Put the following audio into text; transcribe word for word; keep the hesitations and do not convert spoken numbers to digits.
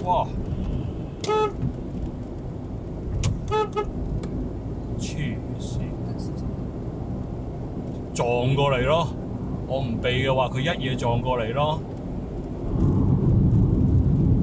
哇！黐線，撞過嚟咯！我唔避嘅話，佢一嘢撞過嚟咯。